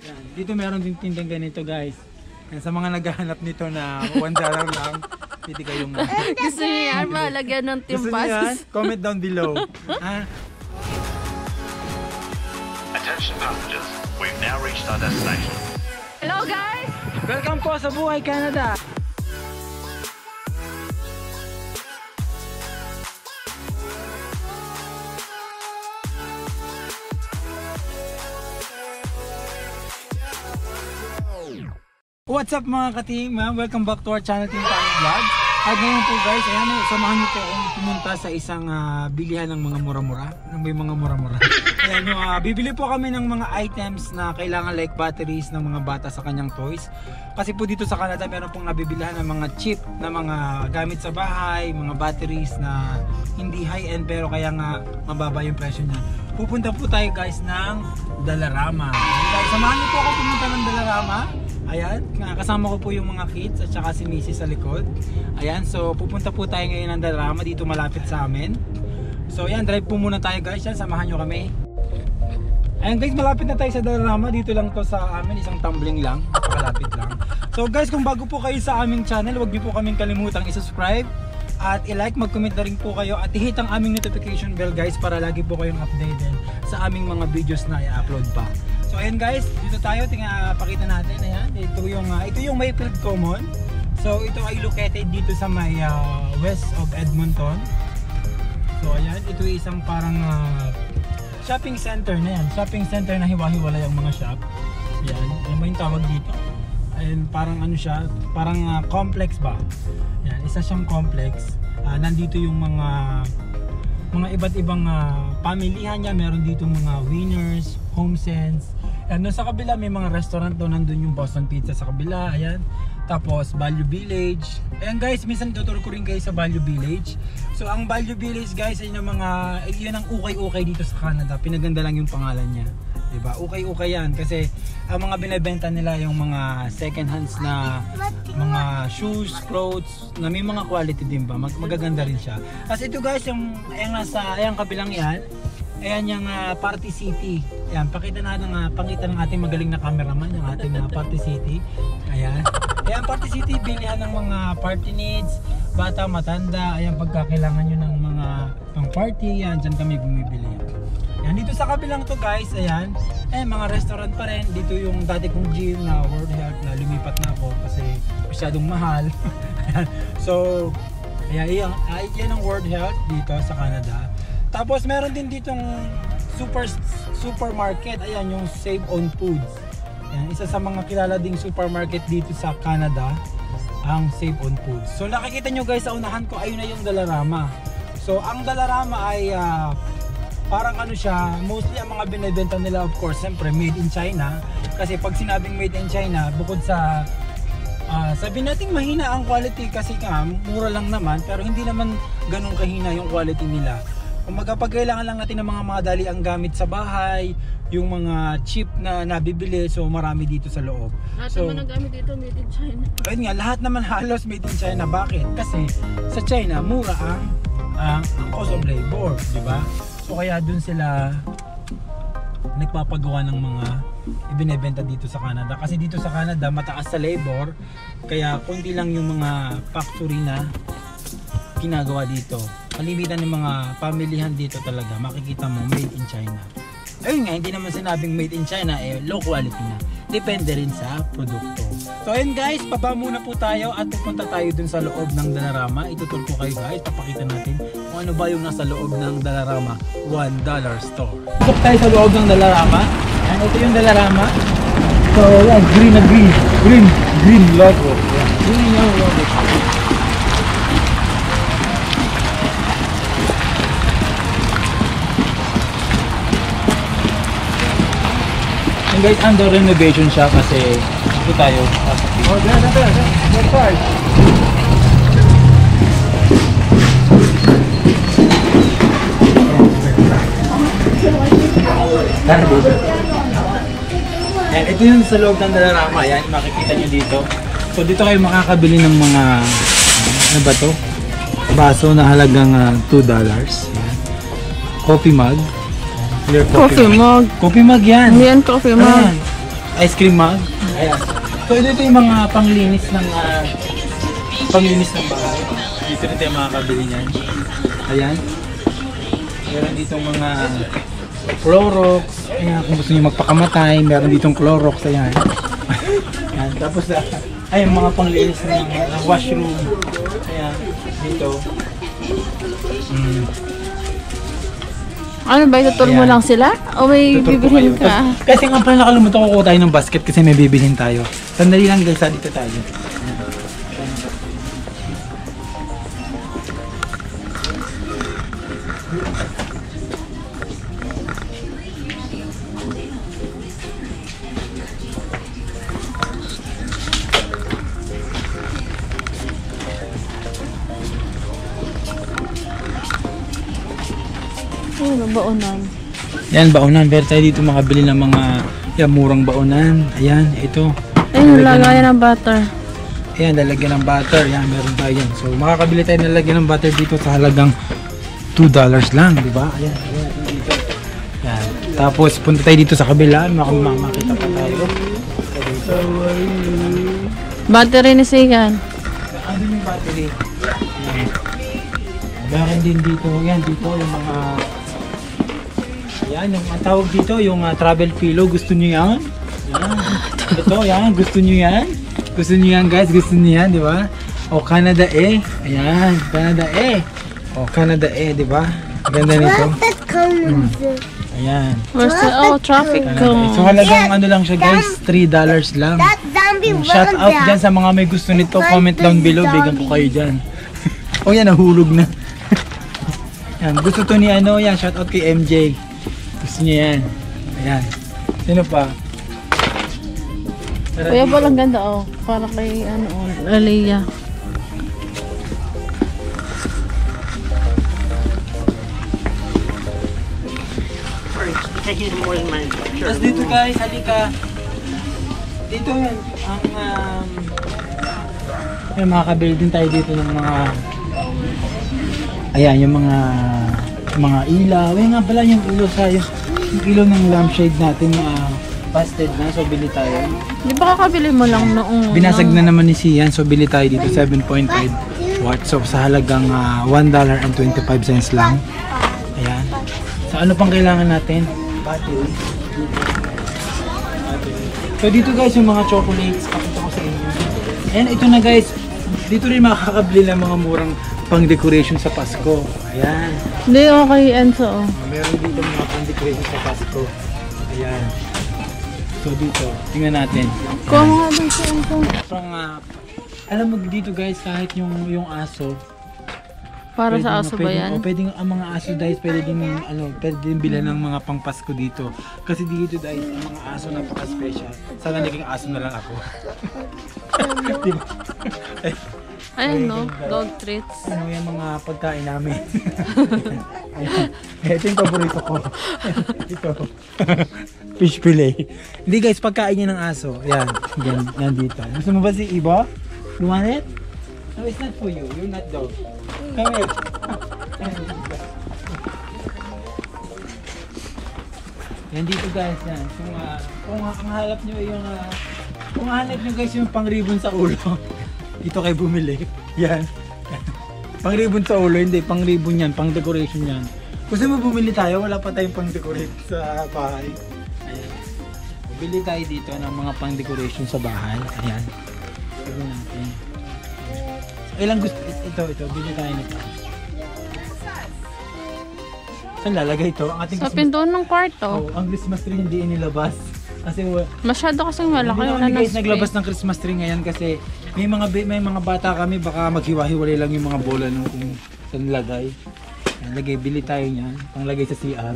Yan. Dito meron din tindang ganito guys. Yan, sa mga naghahanap nito na $1 lang, pwede kayong Gusto niyo yan, malagyan ng gusto niyo yan? Comment down below. Attention passengers, we've now reached our destination. Hello guys! Welcome po sa BuhayCanada. What's up mga ka-team? Welcome back to our channel, Team Panty Vlogz. At ngayon po guys, ayan, samahan niyo po akong pumunta sa isang bilihan ng mga mura-mura. Ano ba yung mga mura-mura? Ayan, bibili po kami ng mga items na kailangan, like batteries ng mga bata sa kanyang toys. Kasi po dito sa Canada meron pong nabibilihan ng mga cheap na mga gamit sa bahay, mga batteries na hindi high-end pero kaya nga mababa yung presyo niya. Pupunta po tayo guys ng Dollarama. Guys, samahan niyo po ako pumunta ng Dollarama. Ayan, kasama ko po yung mga kids at saka si Mrs. sa likod. Ayan, so pupunta po tayo ngayon ng Dollarama dito malapit sa amin. So ayan, drive po muna tayo guys, yan, samahan nyo kami. Ayan guys, malapit na tayo sa Dollarama. Dito lang to sa amin, isang tumbling lang, napakalapit lang. So guys, kung bago po kayo sa aming channel, huwag niyo po kaming kalimutang i-subscribe at i-like, mag-comment na rin po kayo at i-hit ang aming notification bell guys para lagi po kayong updated sa aming mga videos na i-upload pa. So ayan guys, dito tayo, pakita natin, ayan, ito yung Mayfield Common. So ito ay located dito sa may west of Edmonton. So ayan, ito ay isang parang shopping center na yan, shopping center na hiwa-hiwalay ang mga shop. Ayan, ano ba yung tawag dito? Ayan, parang ano siya, parang complex ba? Ayan, isa siyang complex. Nandito yung mga iba't ibang pamilihan niya, meron dito mga Winners, HomeSense. Doon sa kabila may mga restaurant doon, nandun yung Boston Pizza sa kabila, ayan. Tapos Value Village. Ayan guys, minsan tuturo ko rin kayo sa Value Village. So ang Value Village guys ay yun ang ukay-ukay dito sa Canada. Pinaganda lang yung pangalan niya. Diba? Ukay-ukay yan kasi ang mga binibenta nila yung mga second hands na mga shoes, clothes na may mga quality din ba, magaganda rin siya. Kasi ito guys, yung ayan kabilang yan, ayan yung Party City. Ayan, pakita ng ating magaling na cameraman yung ating Party City. Ayan. Ayan, Party City, bilihan ng mga party needs, bata, matanda. Ayan, pagkakailangan nyo ng mga pang party, yan, dyan kami bumibili. Ayan, dito sa kabilang to guys, ayan, mga restaurant pa rin. Dito yung dati kong gym na World Health na lumipat na ako kasi masyadong mahal. Ayan. So, ayan, yan ang World Health dito sa Canada. Tapos meron din ditong supermarket, ayan yung Save on Foods. Ayan, isa sa mga kilala ding supermarket dito sa Canada, ang Save on Foods. So nakikita nyo guys sa unahan ko, ayun na yung Dollarama. So ang Dollarama ay parang ano siya, mostly ang mga binibenta nila of course, siyempre made in China. Kasi pag sinabing made in China, bukod sa sabihin natin mahina ang quality kasi mura lang naman, pero hindi naman ganun kahina yung quality nila. Kumaga pag kailangan lang natin ng mga dali ang gamit sa bahay, yung mga cheap na nabibili, so marami dito sa loob. Lahat naman ang gamit dito made in China. Ayun nga, lahat naman halos made in China. Bakit? Kasi sa China mura ang cost of labor, di ba? So kaya dun sila nagpapagawa ng mga ibinebenta dito sa Canada. Kasi dito sa Canada mataas sa labor, kaya kundi lang yung mga factory na ginagawa dito. Kalimitan ng mga pamilihan dito talaga makikita mo made in China. Ayun nga, hindi naman sinabing made in China, low quality na. Depende rin sa produkto. So ayun guys, baba muna po tayo at pupunta tayo dun sa loob ng Dollarama. Ituturo ko kayo guys, papakita natin kung ano ba yung nasa loob ng Dollarama $1 store. Pasok tayo sa loob ng Dollarama. Ayan, ito yung Dollarama. So yan, green na green. Green logo. Yan, green yung logo. Guys, under renovation siya kasi ito tayo. Oh, dyan. Yan, ito yung sa loob ng Dollarama. Yan, makikita nyo dito. So dito kayo makakabili ng mga ano ba to? Baso na halagang $2. Yan. Coffee mug. Coffee mug. Coffee mug yan. Yan, coffee mug. ice cream mug. Ayan. So ito yung mga panglinis ng bahay. Dito rin tayo makakabili niyan. Ayan. Meron dito mga Clorox. Ayan, kung gusto niyo magpakamatay, meron ditong Clorox. Ayan. Ayan. Tapos ayun, mga panglinis ng washroom. Ayan, dito. Ano ba, ituturo mo lang sila? O may bibilhin ka? Kasi nga pala nakalimutan ko tayo ng basket kasi may bibilhin tayo. Sandali lang guys, dito tayo. Ano, baonan? Yan, baonan. Pero tayo dito makabili ng mga murang baonan. Ayan, ito. Ayun, lagayan ng butter. Ayan, lalagyan ng butter. Ayan, meron tayo yan. So, makakabili tayo ng lalagyan ng butter dito sa halagang $2 lang, di ba? Ayan, ayan natin dito. Ayan. Tapos, punta tayo dito sa kabila. Makita pa tayo. So, Battery ni Sigan. ano yung battery? Ayan. Meron din dito. Ayan, dito yung mga... Ayan, yung ang tawag dito, yung travel pillow. Gusto nyo yan? Ayan. Ito, yan. Gusto nyo yan? Gusto nyo yan, guys? Gusto nyo yan, di ba? O, Canada eh. Ayan, Canada eh. O, Canada eh, di ba? Ganda nito. Ayan. Where's the, traffic cone. So, halagang ano lang siya, guys. $3 lang. Shout out dyan sa mga may gusto nito. Comment down below. Bigyan ko kayo dyan. O, yan, nahulog na. Yan, gusto to ni ano, yan. Shout out kay MJ. Gusto niya yan. Ayan. Sino pa? Kuya, palang ganda oh. Para kay ano, Aliyah. Tapos dito guys, halika. Dito yan. Ang makakabili din tayo dito ng mga ayan, yung mga ilaw. Ayan nga pala yung ilaw sa yung ilaw ng lampshade natin busted na, so bili tayo. Di ba kakabili mo lang noong... Binasag na naman ni Sian, so bili tayo dito 7.5 watts. So sa halagang $1.25 lang. Ayan. So ano pang kailangan natin? Battery. So dito guys yung mga chocolates, pakita ko sa inyo. And ito na guys, dito rin makakabili ng mga murang pang-decoration sa Pasko. Ayan. Hindi, okay, Enzo. Meron dito mga pang-decoration sa Pasko. Ayan. So dito, tingnan natin. Kuha nga dun si Enzo. Alam mo dito guys, kahit yung aso. Para sa aso ba yan? Pwedeng ang mga aso guys, pwede din bilhan ng mga pang-Pasko dito. Kasi dito guys, ang mga aso napaka-special. Sana naging aso na lang ako. Diba? Ayun no, dog treats. Ano yung mga pagkain namin. Ito yung paborito ko. Ito. Fish fillet. Hindi guys, pagkain niya ng aso. Yan. Yan dito. Gusto mo ba si Ibo? You want it? No, it's not for you. You're not dog. Come here. Yan dito guys. Yan. Kung hanap nyo yung... kung hanap nyo guys yung pang-ribbon sa ulo. Dito kayo bumili. Yan. Pang-ribbon sa ulo, hindi. Pang-ribbon yan, pang-decoration yan. Gusto mo bumili tayo? Wala pa tayong pang-decorate sa bahay. Ayan. Bili tayo dito ng mga pang-decoration sa bahay. Ayan. Tignan natin. Ilang gusto? Ito. Bili tayo nito. Saan lalagay ito? Ang ating sa pintuan ng kwarto. Oh, ang Christmas tree hindi inilabas. Kasi masyado kasing malaki, wala na guys space. naglabas ng Christmas tree ngayon kasi may mga bata kami, baka maghiwa-hiwalay lang yung mga bola nung kung saan lagay. Bili tayo niyan, panglagay sa CR.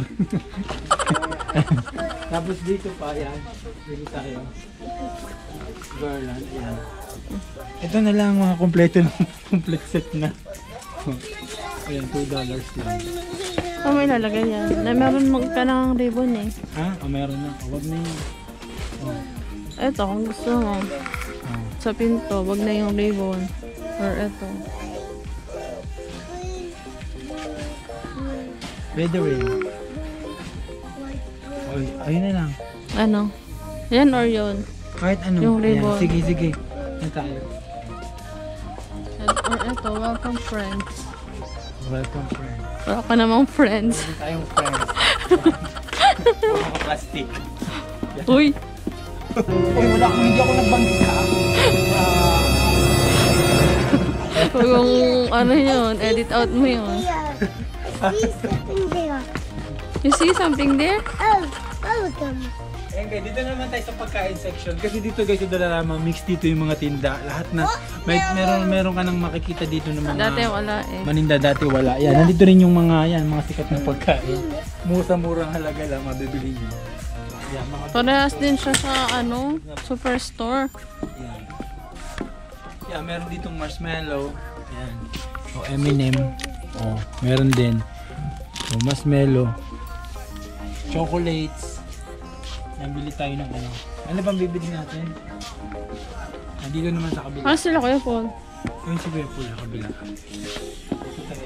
Tapos dito pa, yan. Bili tayo. Garland, yan. Ito na lang mga kompleto ng complete set na. Ayan, $2 lang. Oh, may lalagay yan. Meron ka ng ribbon eh. Ha? Meron na. Huwag na yun. Eto, kung gusto mo. Sa pinto, wag na yung ribbon. Or eto. Pwede rin. Ayun na lang. Ano? Yan or yun? Kahit ano. Yung Ayan, ribbon. sige, sige. Yan tayo. Or ito, welcome friends. Welcome, friend. Wala ka namang friends. Meron tayong friends. Mga plastic. Uy! Uy, wala akong hindi ako nagbanggit ha. Yung ano yun, edit out mo yun. See something there. You see something there? Oh, welcome. Ayan guys, dito naman tayo sa pagkain section. Kasi dito guys, sa Dollarama, mix dito yung mga tinda. Lahat na, meron ka nang makikita dito ng mga Dati wala eh. maninda, dati wala. Yan, nandito rin yung mga, mga sikat na pagkain. Murang halaga lang, mabibili nyo. Yan, mga Parehas din siya sa ano, superstore. yan. Yan, meron ditong marshmallow. Yan. O, M&M. O, meron din. O, marshmallow. Chocolates. Yan, bili tayo ng ano. Ano bang bibili natin? Nandito naman sa kabila. Ah, sila Kuya Paul. Yung si Kuya Paul, sa kabila. Ito tayo.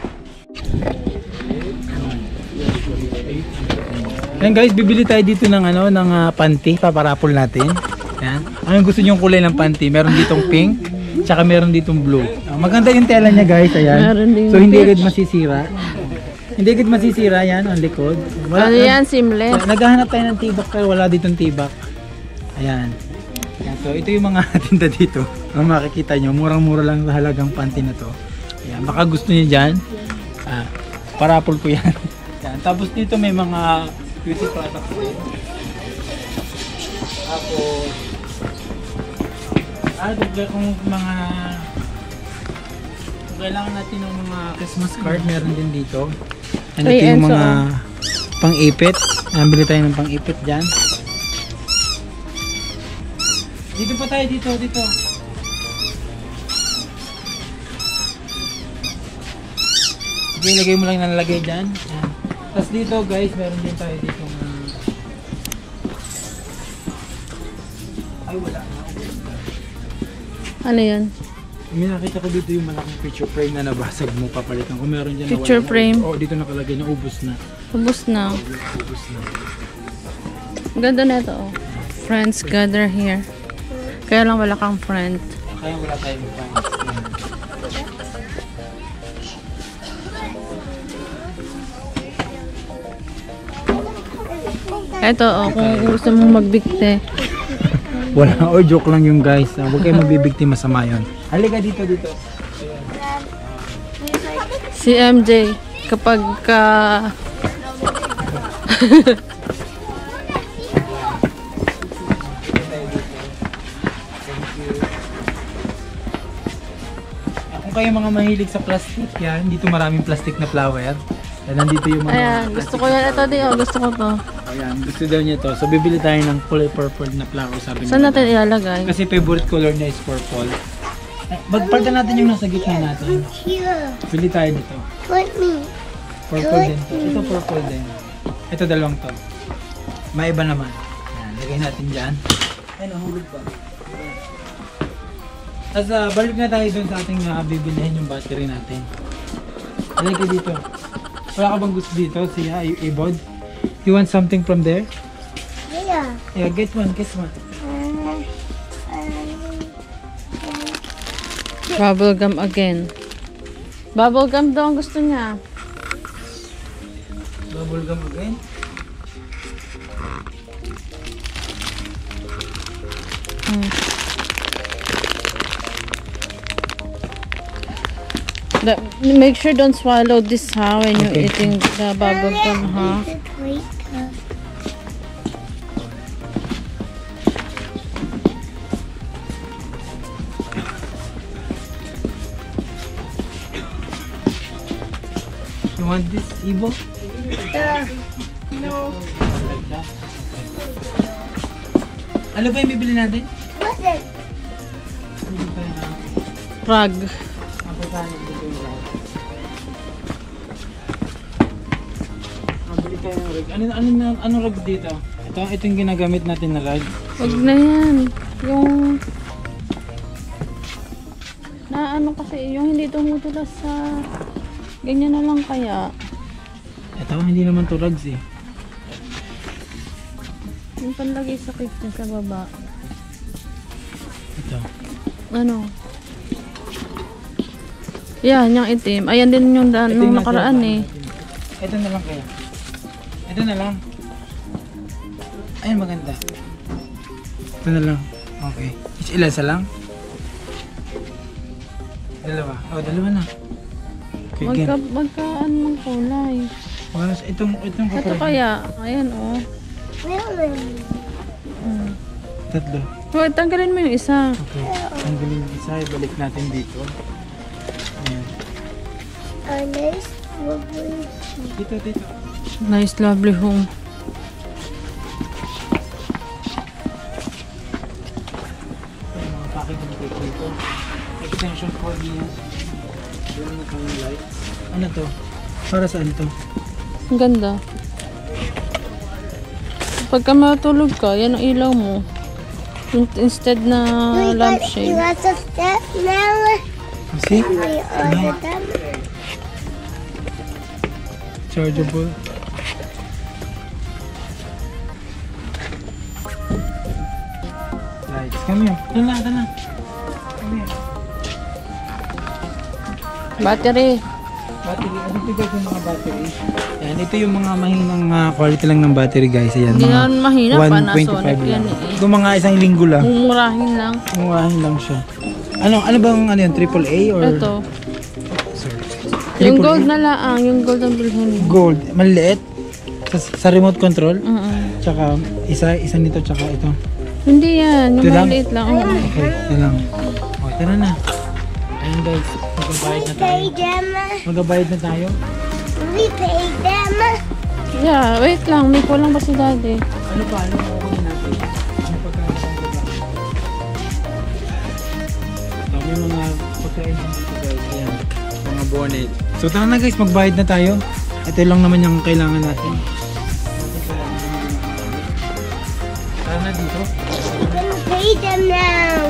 Yan guys, bibili tayo dito ng ano, ng panty, paparapol natin. Yan. Anong gusto niyo yung kulay ng panty? Meron ditong pink, tsaka meron ditong blue. Maganda yung tela niya guys, ayan. So hindi agad masisira. Hindi agad masisira yan ang likod. Ano yan, seamless. Naghahanap tayo ng tibak pero wala ditong tibak. Ayan. Ayan. So ito yung mga tinda dito. Ang makikita nyo, murang-mura lang sa halagang panty na to. Ayan. Baka gusto niyo dyan. Parapol ko yan. Ayan. Tapos dito may mga beauty products din. Tapos kung mga kung kailangan natin ng mga Christmas card, meron din dito. Ano ito yung mga pang-ipit. Nabili tayo ng pang-ipit dyan. Dito pa tayo, dito. Okay, lagay mo lang yung nalagay dyan. Yan. Tapos dito guys, meron din tayo dito ay wala na. Ano yan? May nakita ko dito yung malaking picture frame na nabasag mo, papalitan ko. Meron dyan Picture na frame? Oo, dito nakalagay na ubos na. Ubus na. Ubos na. Ganda na ito oh. Friends gather here. Kaya lang wala kang friend. Kaya wala tayong friends. Ito oh, kung gusto mong magbigte. Wala, o joke lang yung guys. Huwag kayo magbibigti, masama yun. Halika dito. Si MJ, kapag ka... Kung kayo mga mahilig sa plastic, yan. Dito maraming plastic na flower. Yan, nandito yung mga... Ayan, gusto ko yan. Ito din oh, gusto ko to. Ayan, gusto daw niya to. So, bibili tayo ng kulay purple na flower, sabi niya. Saan natin ilalagay? Kasi favorite color niya is purple. Bagpalta natin yung nasa gitna natin. Here. Bili tayo dito. Put me. Purple din to. Ito purple din. Ito dalawang to. May iba naman. Ayan, lagay natin dyan. Ay, nahulog pa. Tapos balik na tayo dun sa ating bibilihin yung battery natin. Halika dito. Wala ka bang gusto dito? Siya, Ibod? You want something from there? Yeah. Yeah, get one. Bubblegum again. Bubblegum daw ang gusto niya. Bubblegum again? Make sure don't swallow this ha when you're Okay. eating the bubblegum ha. Wait. You want this, Ibo? No. Ano ba yung bibili natin? What's it? Bibili tayo na. Rug. Kapatano dito yung rag. Bili tayo ng rag. Ano rag dito? Ito yung ginagamit natin na rag. Wag na yan. Yung... Na ano kasi, yung hindi tumutulas sa... Ganyan na lang kaya. Ito, hindi naman to rugs eh. Yung panlagay sa cake niya sa baba. Ito. Ano? Yan, yung itim. Ayan din yung nung nakaraan eh. Ito na lang kaya. Ito na lang. Ayun, maganda. Ito na lang. Okay. Ilan sa lang? Dalawa. Oh, dalawa na. Okay, Magkaan ng kulay. Itong Ito kaya. Ayan oh. Tatlo. Huwag, tanggalin mo yung isa. Okay. Tanggalin yung isa. Ibalik natin dito. Ayan. Nice, lovely. Dito. Nice, lovely home. Yung mga packing ng cake dito. Extension cord niya. Meron na kang lights. Ano to? Para saan to? Ang ganda. Pagka matulog ka, yan ang ilaw mo. Instead na lampshade. You want to step now? See? We order them. Chargeable. Lights. Come here. Ito na. Come here. Battery. Battery. Ano ito guys yung mga battery? Ayan, ito yung mga mahinang quality lang ng battery guys. Ayan, Hindi naman mahina, 125 Panasonic yan lang. eh. Ito mga isang linggo lang. Mumurahin lang. Murahin lang siya. Ano bang ano yan? AAA or? Ito. Sorry. Yung gold na lang. Yung gold ang bilhin mo. Gold. Maliit. Sa remote control. Tsaka isa nito tsaka ito. Hindi yan. Yung Ito lang? maliit lang. Okay, ito lang. Okay, tara na. Ayun guys, magbabayad na tayo. Pay them. Magbabayad na tayo. We pay them. Yeah, wait lang. May kulang pa si daddy. Ano pa? Ano kukunin natin? Ano pagkain sa baba? Ito, may mga pagkain dito guys. Ayan, mga bonnet. So tara na guys, magbayad na tayo. Ito lang naman yung kailangan natin. Tara na dito. We pay them now.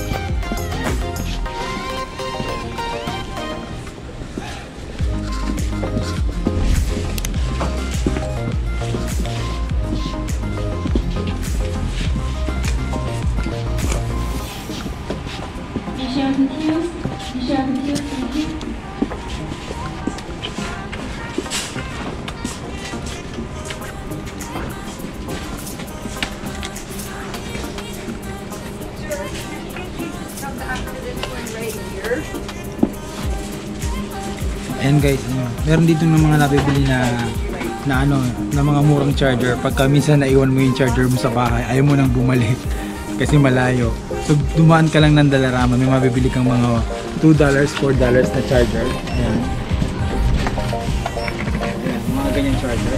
Ayan guys, meron dito ng mga nabibili na mga murang charger. Pagka minsan naiwan mo yung charger mo sa bahay, ayaw mo nang bumalik kasi malayo. So dumaan ka lang ng Dollarama, may mabibili kang mga $2, $4 na charger. Ayan. Ayan, mga ganyan charger.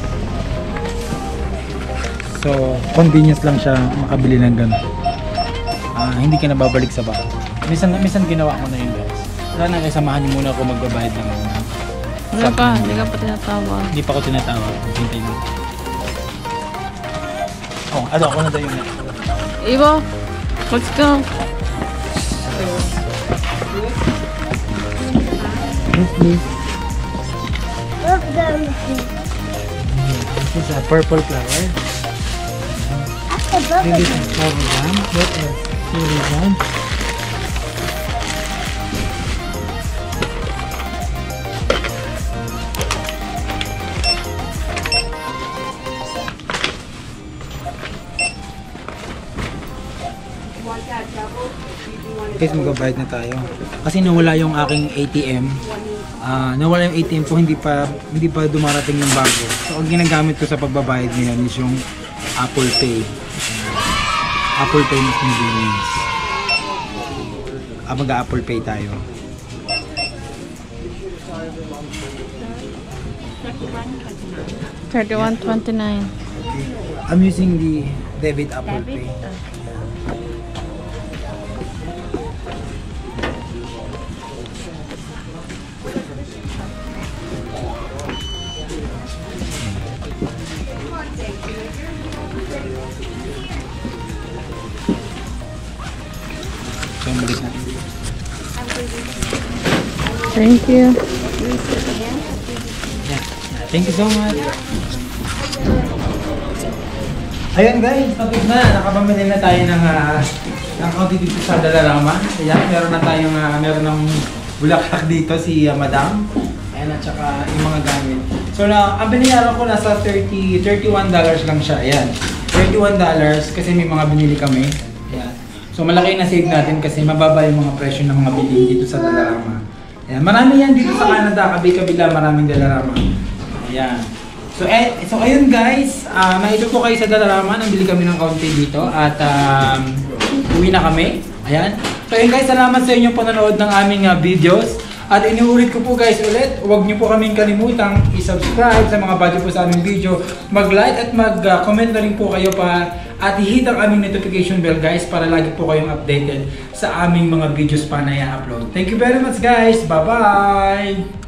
So convenience lang siya makabili ng ganun. Hindi ka na babalik sa bahay. Minsan ginawa ko na yun guys. Wala na, samahan niyo muna ako magbabayad ng Wala pa, hindi ka pa tinatawag. Hindi pa ako tinatawag. Hintay na. Oh, ako na daw yung next. Ivo, let's go. Yes, please. Look them. This is a purple flower. After This bubble. is a flower jam. What else? Cherry jam. Guys, magbabayad na tayo. Kasi nawala yung aking ATM. Nawala yung ATM ko, hindi pa dumarating yung bago. So, ang ginagamit ko sa pagbabayad ngayon is yung Apple Pay. Apple Pay mas convenience. Mag-Apple Pay tayo. $31.29. I'm using the debit Apple Pay. So, balik natin. Thank you. Yeah. Thank you so much. Ayun guys, tapos na. Nakapamili na tayo ng kaunti dito sa Dollarama. Ayan, meron na tayong meron ng bulaklak dito si Madam. Ayan, at saka yung mga gamit. So, ang binayaran ko nasa $31 lang siya. Ayan, $31 kasi may mga binili kami. Ayan. So, malaki na save natin kasi mababa yung mga presyo ng mga bilhin dito sa Dollarama. Ayan, marami yan dito sa Canada. Kabi-kabila, maraming Dollarama. Ayan. So ayun guys, naito po kayo sa Dollarama, nang bili kami ng kaunti dito at uwi na kami. Ayan. So ayun guys, salamat sa inyong panonood ng aming videos. At inuulit ko po guys ulit, huwag niyo po kaming kalimutang i-subscribe sa mga bago po sa aming video, mag-like at mag-comment na rin po kayo pa at i-hit ang aming notification bell guys para lagi po kayong updated sa aming mga videos pa na i-upload. Thank you very much guys, bye-bye!